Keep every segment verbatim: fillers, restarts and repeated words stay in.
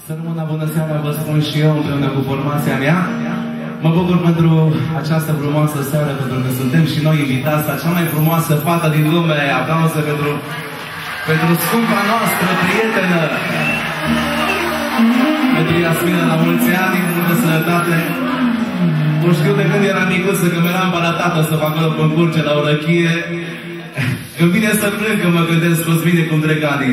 Să rămână bună seara, vă spun și eu împreună cu formația mea. Mă bucur pentru această frumoasă seară, pentru că suntem și noi invitați la cea mai frumoasă fată din lume. Aplauze pentru, pentru scumpa noastră prietenă, pentru Iasmina, la mulți ani, multă sănătate. Nu știu de când eram micuță, că mi-eram la tată să fac acolo concurce la o răchie. Îmi vine să plâng că mă gândesc că-ți vine cum trec ani.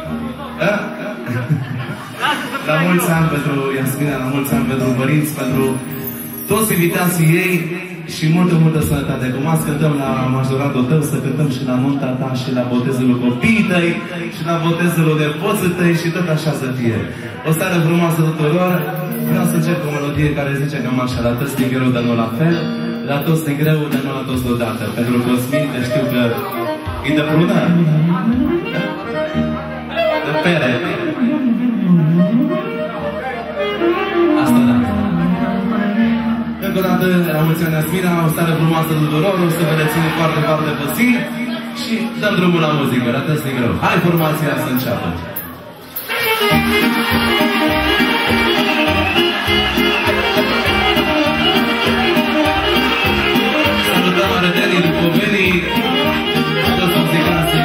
La mulți ani pentru Iasmina, la mulți ani pentru părinți, pentru toți invitații ei și multă, multă sănătate. Cum azi cântăm la majoratul tău, să cântăm și la nunta ta și la botezul copiii tăi și la botezul nepoții tăi și tot așa să fie. O seară frumoasă tuturor. Vreau să încep cu o melodie care zice cam așa: la toți din greu, dar nu la fel, la toți din greu, dar nu la toți deodată. Pentru Cosmin, că știu că e de prună, de pere. Asta da. Încă o dată, la mulți ani, Iasmina, o seară frumoasă tuturor, o să vă reținem foarte, foarte puțin și dăm drumul la muzică, la toți din greu. Hai, formația să înceapă! Salutăm arătenii după venii, toți muzicanții,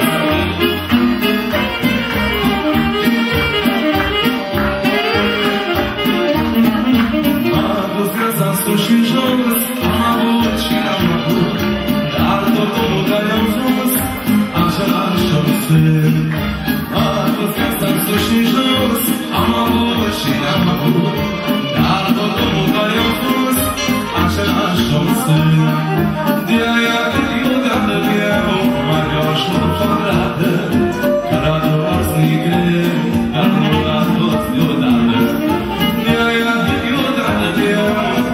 sus și jos, am avut și n-am avut, dar tot omul care am fost, același om sunt. Am fost viața sus și jos, am avut și n-am avut, dar tot omul care am fost, același om sunt. De-aia când eu de-adă eu, mai vreau și o fărată, că la toți ni greu, dar nu la toți deodată. De-aia când eu de-adă eu,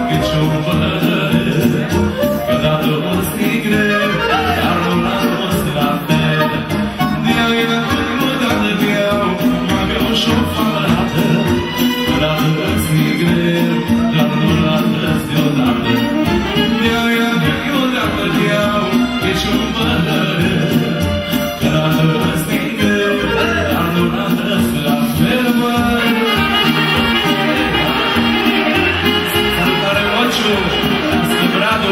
că la toți ni greu, dar nu la toți la fel. De-aia când eu de-adă eu, mai vreau și o fărată, că la toți ni greu, dar nu la toți deodată. De-aia când eu de-adă eu, ești un bălăret, că la toți ni greu, dar nu la toți la fel, măi. Salutare, Ociu! Bradu!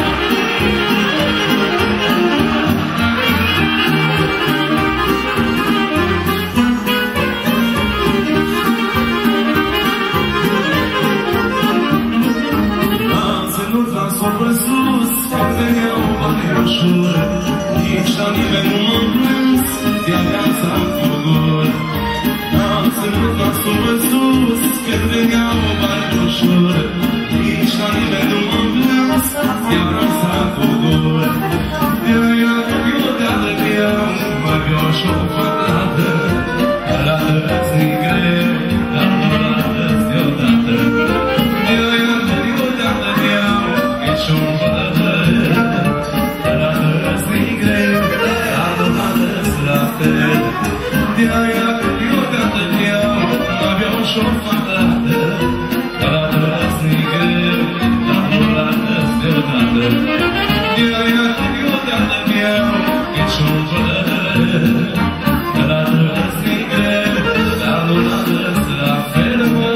Am ținut la sopă sus, am veneau bani ușor, nici la nimeni nu m-am plâns, de-a viața am făcut. Am ținut la sopă sus, când veneau bani ușor, nici la nimeni nu m-am plâns, de-a viața am făcut. De-aia când eu de-adă eu, mă vreau și o fărată, că la toți ni greu, dar nu la toți deodată. De-aia când eu de-adă eu, ești un bălăret, că la toți ni greu, dar nu la toți la fel. De-aia când eu de-adă eu, mă vreau și o fărată, că la toți ni greu, dar nu la toți deodată. De-aia când eu de-adă eu, ești un bălăret, că la toți ni greu, dar nu la toți la fel, mă.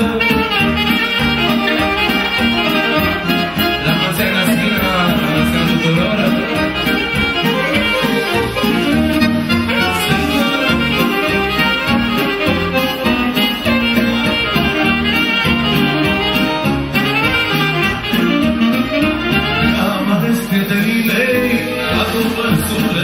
La mulți ani, Iasmina, la mulți ani tuturor. Am ales prietenii mei, la după suflet.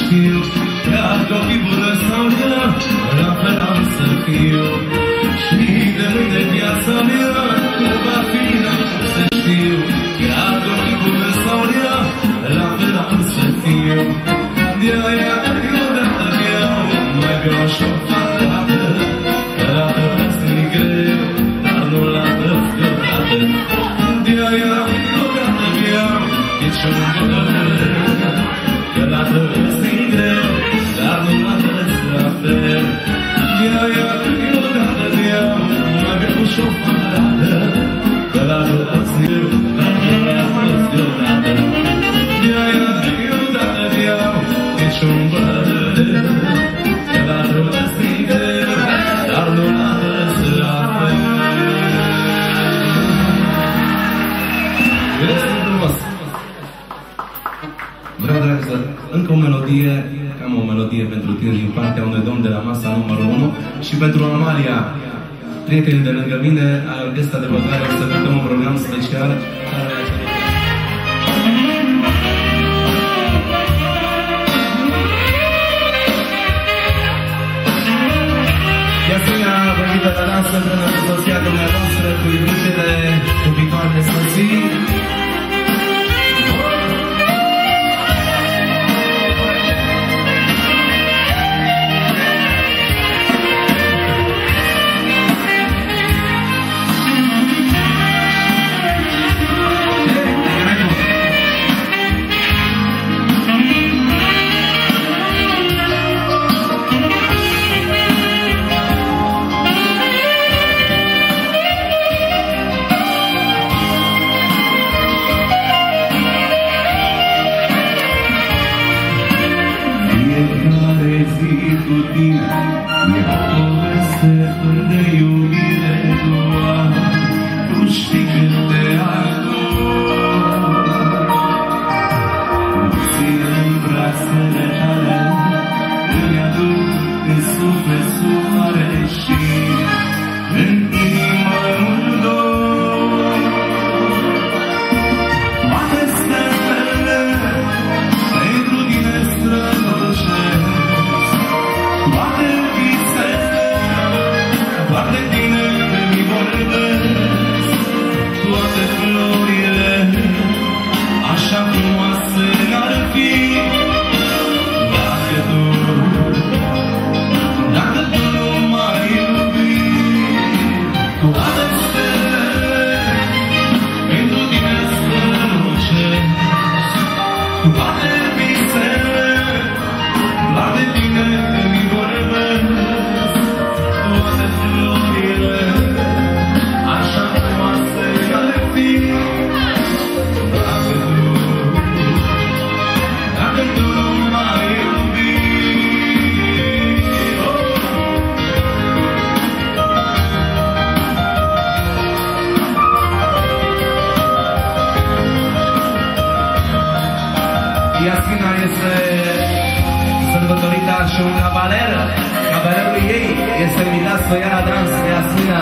știu, dacă o fi bună sau rea, la fel am să fiu. Și de mâine viața mea nu va fi, n-am să știu, dacă o fi bună sau rea, la fel am să fiu. De-aia câteodată beau, mai beau și o fac dată, că la tăvăț mi greu, dar nu la tăvăț deodată. De-aia câteodată beau, niciun gândă, că la tăvăț mi greu, dar nu la tăvăț la fel. De-aia câteodată beau, mai beau și o fac dată, că la tăvăț mi greu, dar nu la tăvăț deodată. De-aia câteodată beau, niciun bădă, că la tăvăț mi greu, dar nu la tăvăț la fel. Este frumos! Vreau, dragilor, încă o melodie, cam o melodie pentru tine din partea unui domn de la masa numărul unu și pentru Amalia, prietenii de lângă mine, al Orchestra de Băgare, să cântăm un program special. Iasmina vă invită la dans împreună cu soția dumneavoastră, cu iubitele, cu viitoarele soții. Iasmina este sărbătorită și un cavaler, cavalerul ei este invitat să ia la dans. Iasmina.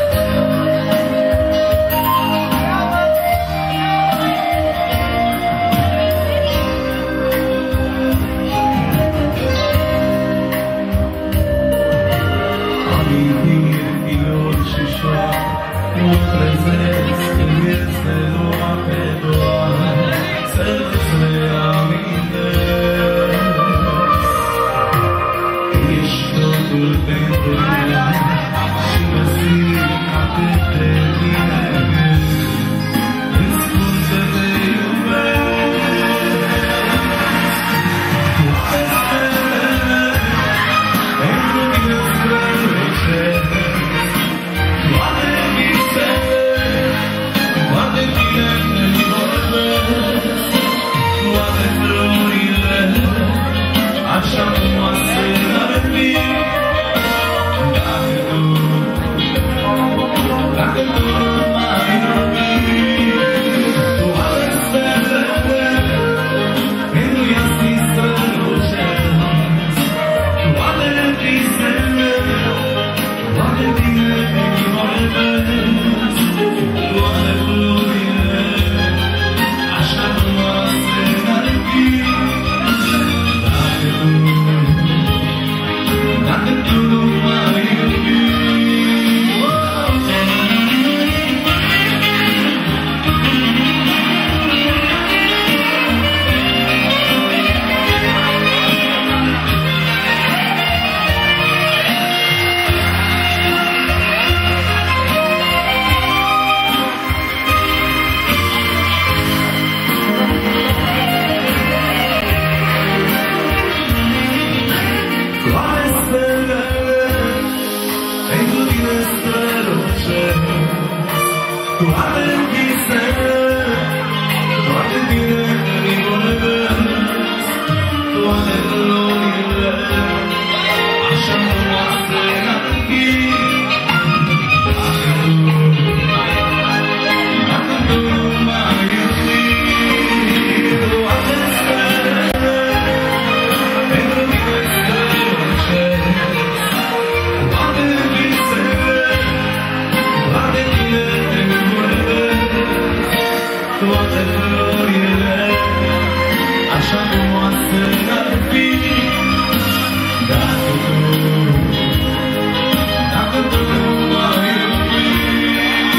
Amintiri, filor și șoar, mă trezesc când este noapte doar, să-ți le amintesc. Ești totul pentru mine și mă simt toate florile, așa frumoase n-ar fi. Dacă tu m-ai iubit, toate stelele pentru mine străluce, toate visele doar de tine vorbesc, toate florile așa frumoase n-ar fi. Dacă tu, dacă tu m-ai iubit.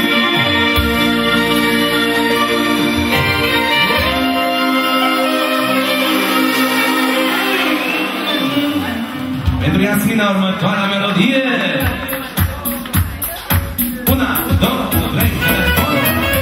Pentru Iasmina următoarea melodie. Una, două, trei, patru.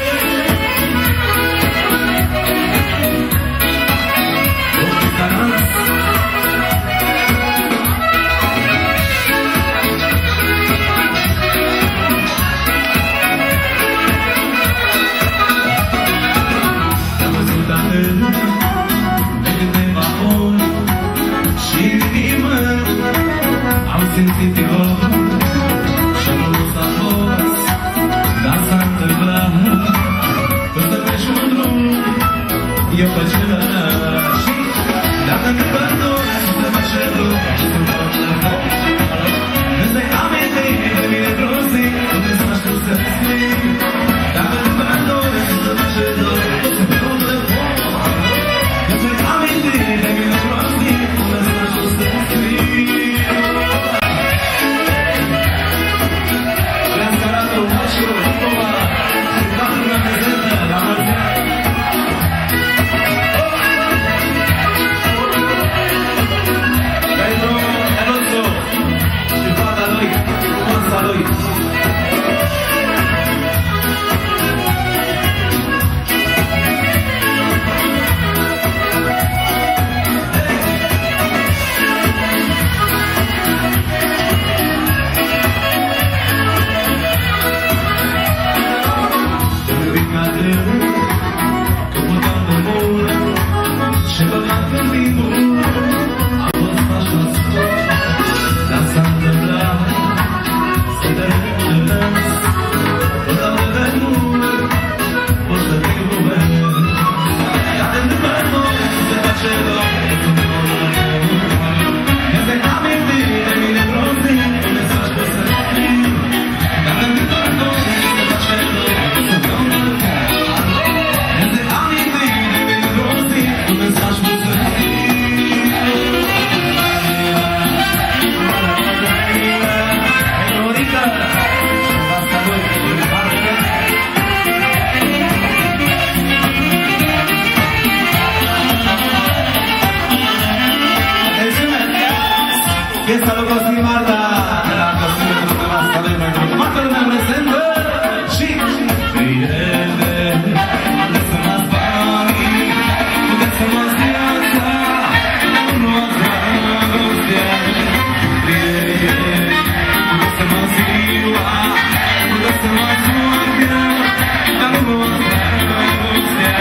Am simțit igor și nu s-a fost, dar s-a întâmplat. Tu să treci un drum, eu pe celălalt. Dacă mi părdonezi, să mă ședru și să mă ședru. Îți-ai amintit de mine grozit, unde să mă știu să scrii. Dacă mi părdonezi, să mă ședru și să mă ședru. Îți-ai amintit de mine grozit, unde să mă știu să scrii. Esta lo consigue Marta, la consigue con lo más sabemos. Marta lo me presenta, sí. Viene, desde más para mí, desde más de alta, no más angustia. Viene, desde más viva, desde más sueña, no más angustia.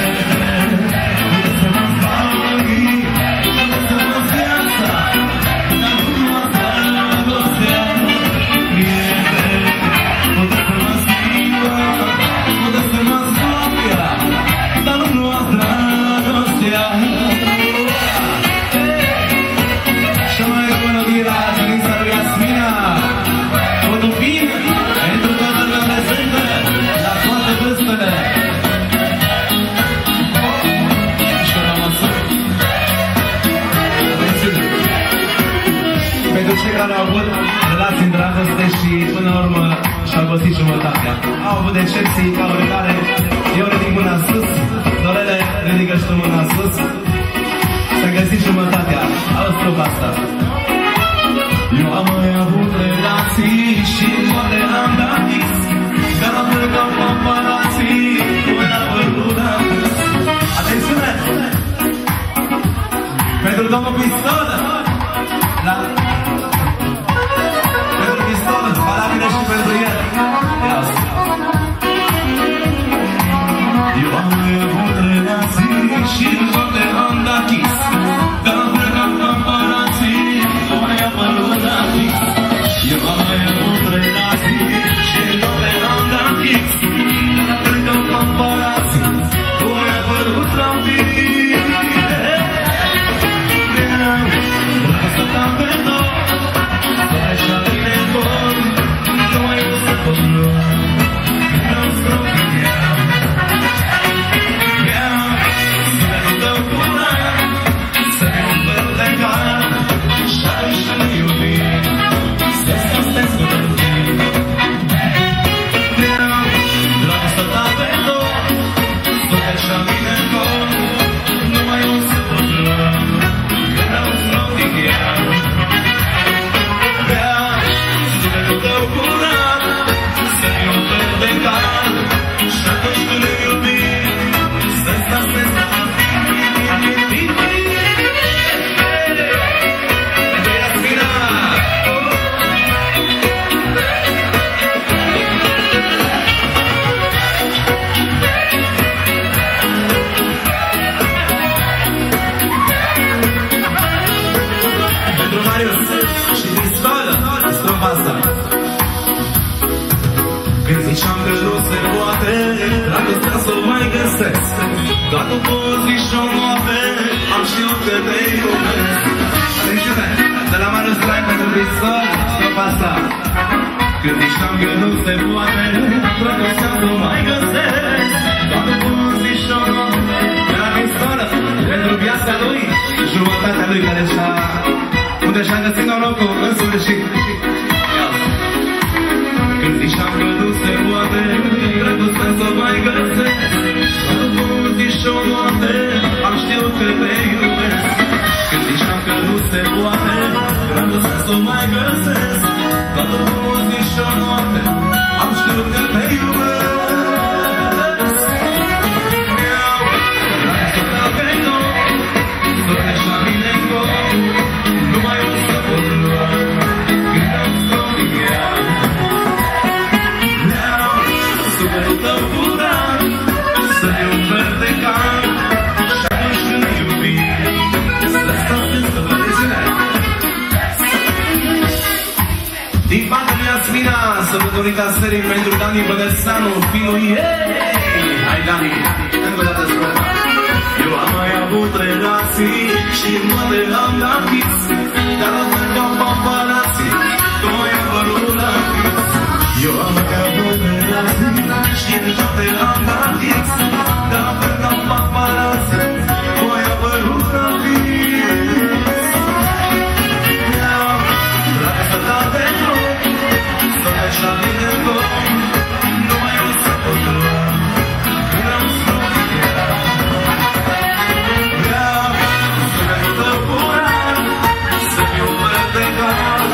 Care au avut relații în dragoste și până la urmă și-au găsit jumătatea. Au avut decepții ca oricare. Eu ridic mâna sus, Dorele, ridică și tu mâna sus. Și-a găsit jumătatea. Auzi trupa asta. Eu am mai avut relații și poate am dat fix, dar am plecat paparații, până la păruda. Atențiune! Pentru domnul Pistolă! La... Valabilă și pentru el. Eu am avut relații și toate am dat chis, dar am plecat paparații, mai apărut la fix. Eu am avut relații și toate am dat chis, dar am plecat paparații, mai apărut la fix. Vreau să te-am pe tot, să așa bine tot. Ziceam că nu se poate, dragostea să o mai găsesc, doar după o zi și o noapte am știut că te iubesc. Atențiune, de la Marius Rai pentru Bristol, strofa asta. Când ziceam că nu se poate, dragostea să o mai găsesc, doar după o zi și o noapte. De la Bristol, pentru viața lui, jumătatea lui care și-a, unde și-a găsit norocul în sfârșit. Când ziceam că nu se poate, dragostea să mai găsesc, doar după o zi și o noapte am știut că te iubesc. Când ziceam că nu se poate, dragostea să mai găsesc, doar după o zi și o noapte am știut că te iubesc. Dragostea pe tot, să pleci la mine în gol, nu mai o să pot lua, când am scos din ea. Sufletul tău curat să-i umferi de cal, și atunci când iubi să stau în stăpânițile. Din partea lui Asmina, sărbătorica serii pentru Dani Băgățanu, fiul ei. Hai Dani, încă o dată strofa. Eu am mai avut relații și toate am dat fix, dar am plecat paparații, tu mai apărut la fix. Eu am mai avut relații și toate am dat fix, dar am plecat paparații, tu mai apărut la fix. Vreau să dau pe tot, să pleci la mine în tot, nu mai o să pot lua, vreau să o iau. Vreau să-mi tău curat, să fiu verdecat,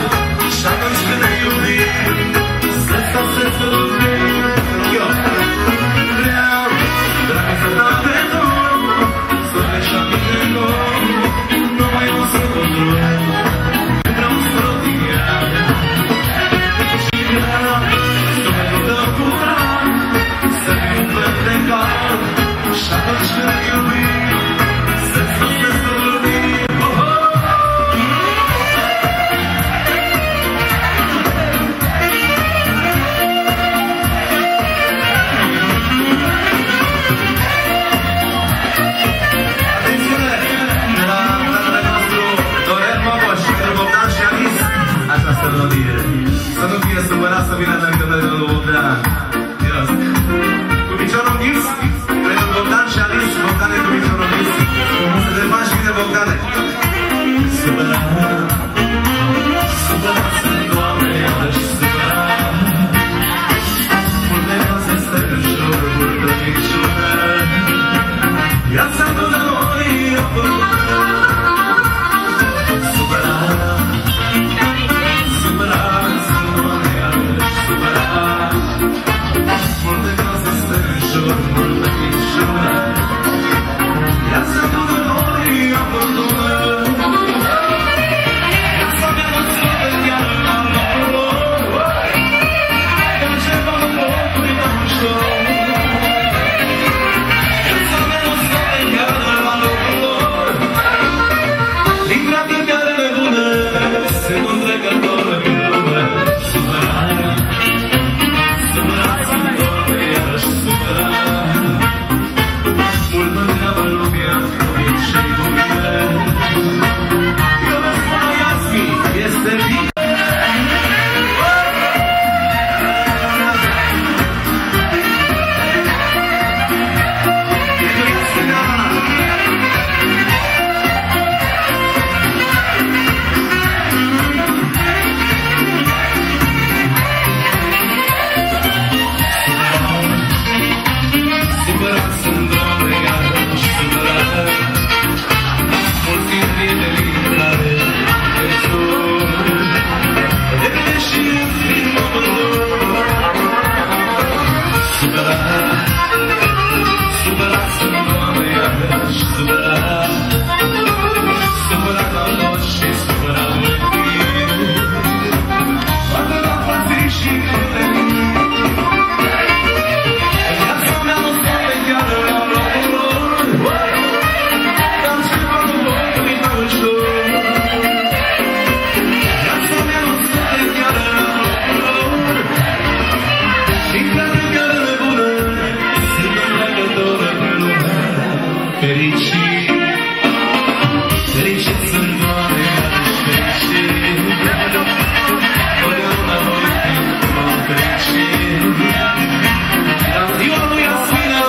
fericit, fericit sunt doar iarăși fericit, totdeauna voi fi fericit, la ziua lui Asfina,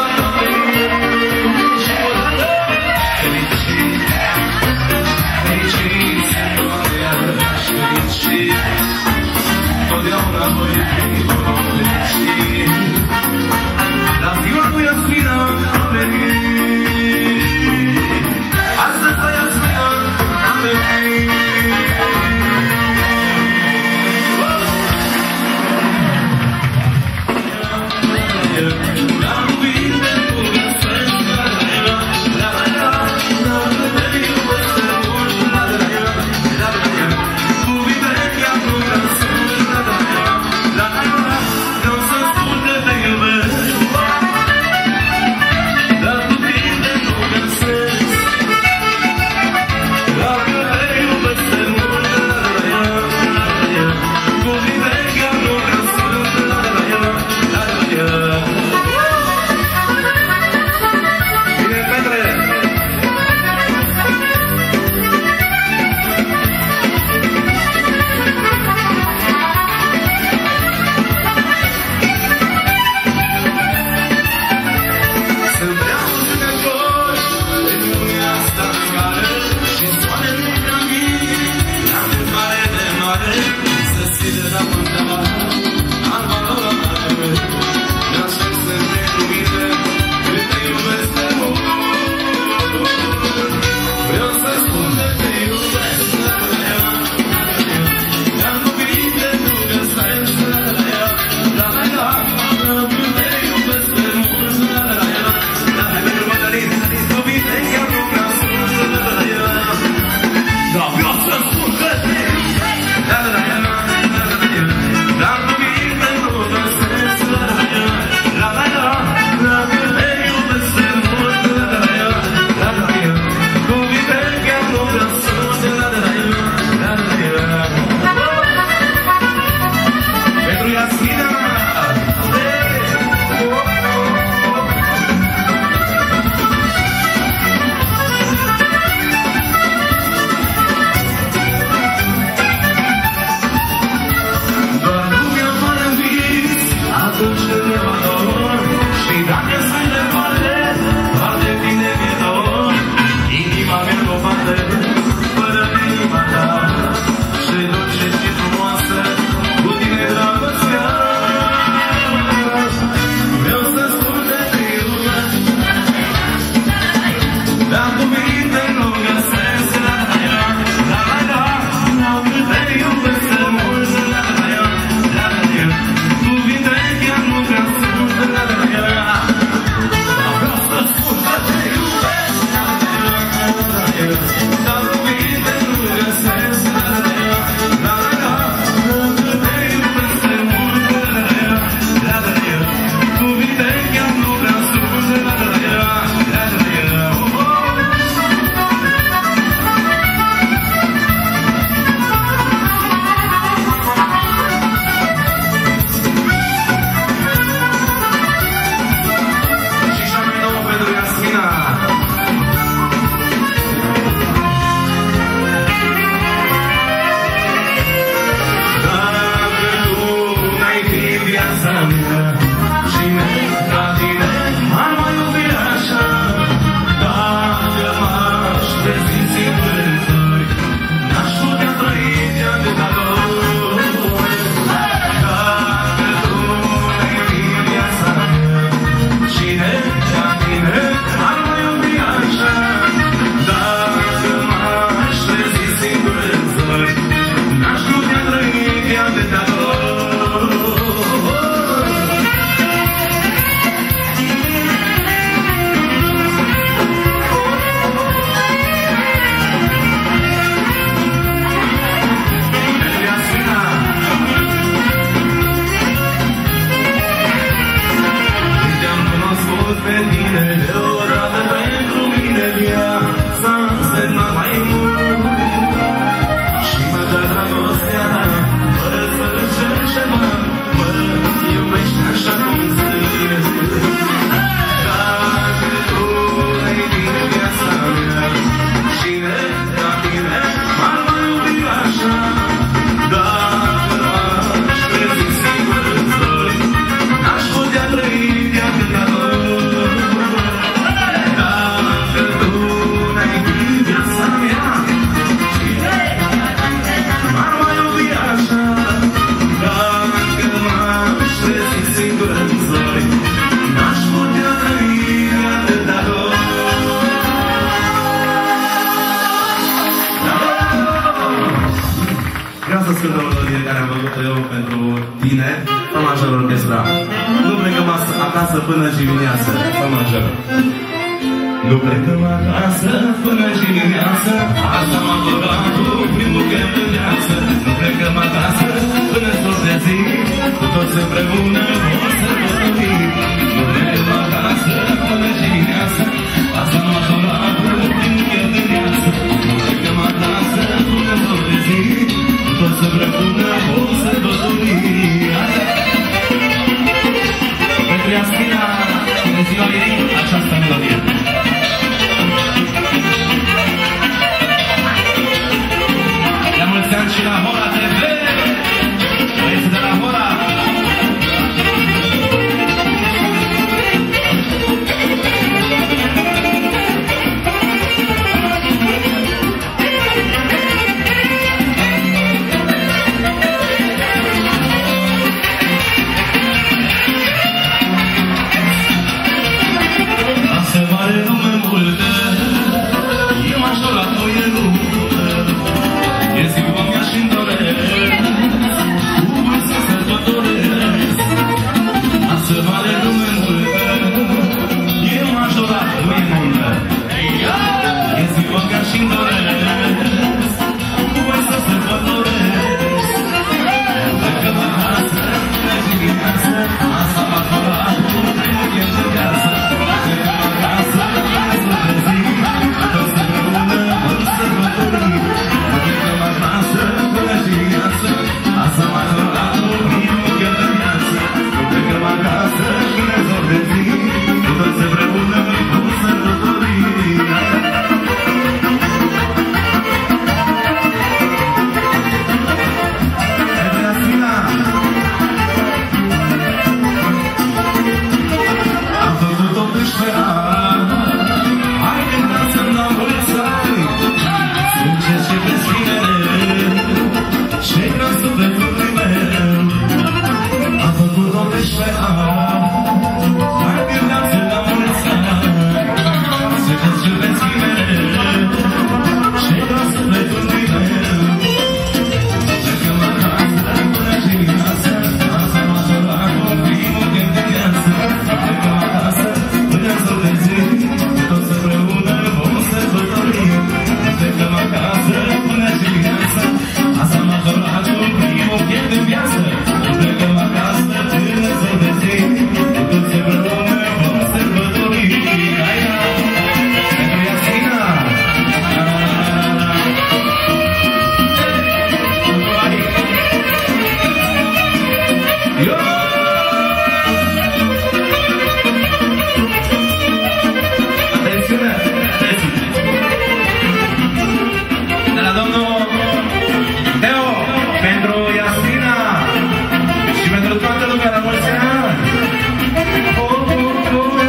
fericit, fericit sunt doar iarăși fericit, totdeauna voi fi fericit, la ziua lui Asfina, fericit. eu pentru tine, fa major orchestra. Nu plecăm acasă până și dimineață, fa major. Nu plecăm acasă până și dimineață, asta m-a dorat cu primul chef de viață. Nu plecăm acasă până s-o zi, cu toți împreună o sărbători. Nu plecăm acasă până și dimineață, asta m-a dorat cu primul chef de viață. Nu plecăm acasă până s-o zi, cu toți împreună o sărbători. Pentru Iasmina, în ziua ei, această melodie. La mulți ani și la Hora T V! Băieți de la Hora! Asta mare lume multă, eu aș la toie lume. E ziua mea și-mi doresc, cu voi să sărbătoresc. Asta mare lume multă, eu m-aș dora toie multă. E ziua mea și-mi doresc, cu voi să sărbătoresc. Plecăm acasă, până și dimineață, asta m-a dorat cu primul chef de viață. Plecăm acasă, până s-o zi, toți împreună vom sărbători. Plecăm acasă, până și dimineață, asta m-a dorat cu primul chef de viață. Plecăm acasă, până s-o zi, toți împreună vom sărbători. Am făcut optsprezece ani, hai cântați-mi la mulți ani. Sunteți și pe sfinele, și vreau sufletul meu. Am făcut optsprezece ani, hai cântați-mi la mulți ani. Sunteți și pe sfinele, și vreau sufletul meu. Plecăm acasă până și dimineață, asta m-a dorat cu primul chef de viață. Plecăm acasă până s-o zi, toți împreună vom sărbători. Plecăm acasă până și dimineață, asta m-a dorat cu primul chef de viață. Plecăm acasă până s-o zi, toți împreună vom sărbători. Hai, pentru Iasmina! Yo! Atențiune! De la domnul Teo, pentru Iasmina și pentru toată lumea la mulți ani! Oh, oh, oh.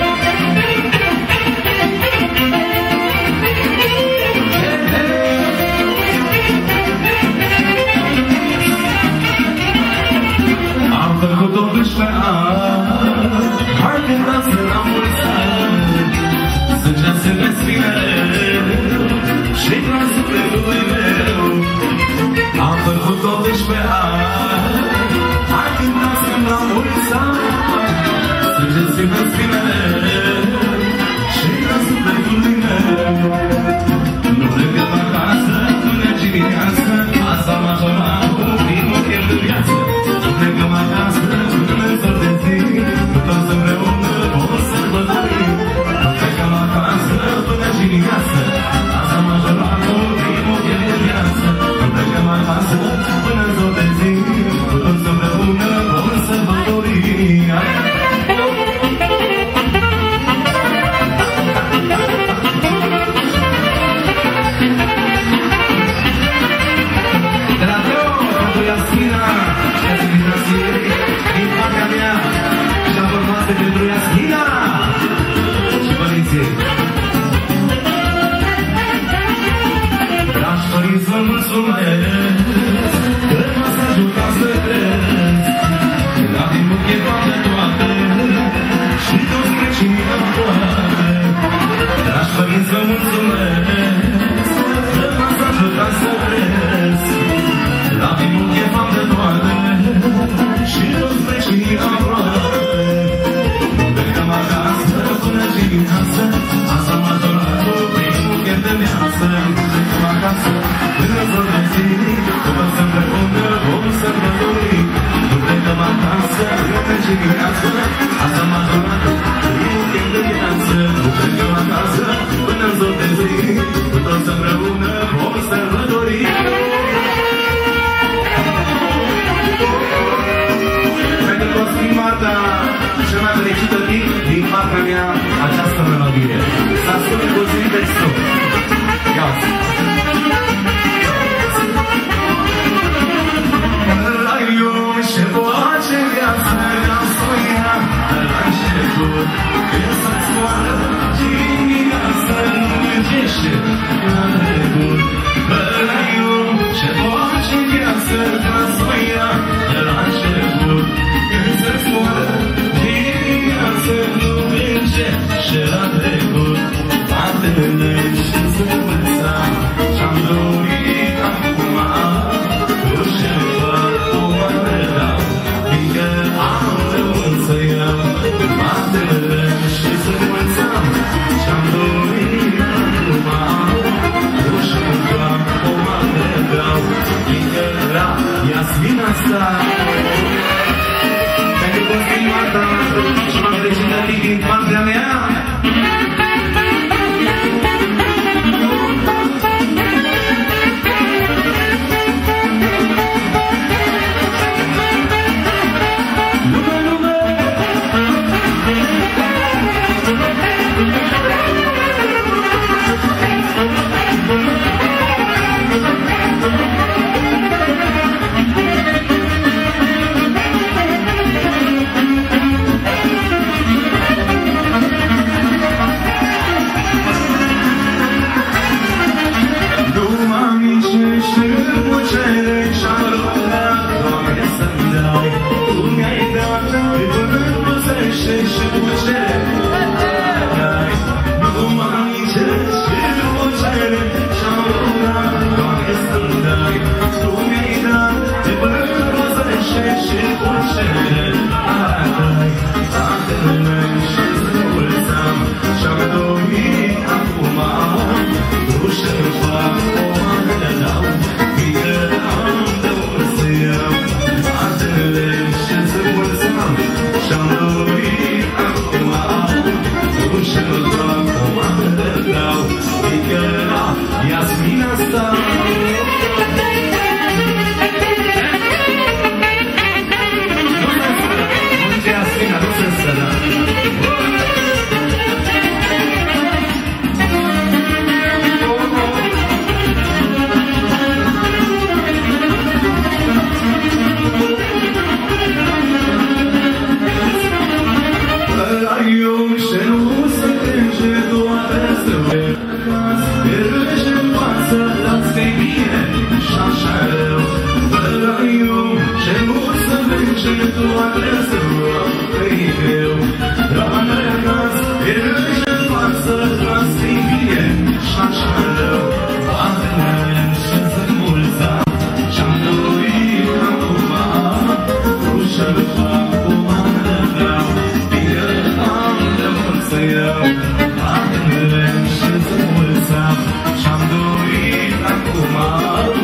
Am făcut optsprezece ani, hai cântați-mi la mulți ani. Sângeați pe sfinele și la sufletul meu. Am făcut optsprezece ani, hai cântați-mi la mulți ani. Sângeați pe sfinele și la sufletul meu. Nu plecăm acasă până dimineață, asta m-a dorat cu primul chef de viață. Nu plecăm acasă până s-o zi, toți împreună vom sărbători. Nu plecăm acasă până dimineață, asta m-a dorat cu primul chef de viață. Nu plecăm acasă până s-o zi, toți împreună vom sărbători. De la Teo, pentru Iasmina, din partea mea, și-a format pentru Iasmina și părinții. Dragi părinți, vă mulțumesc că m-ați ajutat să cresc. La din buche toate toate și toți creștinii în toate. Dragi părinți, vă mulțumesc că m-ați ajutat să cresc. La din buche toate toate și dimineață, asta m-a zonat. Primul timp de viață, nu plecăm acasă, până-n zor de zi, cu toți împreună vom sărbători. Pentru toți prima ta, cea mai fericită timp din partea mea, această melodie. Să asculte puțin textul. Ia-ți! Și face viața ca soia la început, când să-ți moară dimineața, nu gândește la trecut. Ăla-i om ce face viața ca soia la început, când să-ți moară dimineața, nu gândește la trecut. Faptele și-ți învățam ce-am dorit acum, tu și-mi fac o mână. Am rămân să iau faptele și să învățam ce-am dorit acum. Tu și-mi fac o mână dau, fiindcă era Iasmina asta. Pentru că prima ta și m-am fericită din partea mea.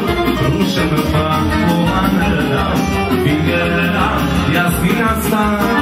Yasmina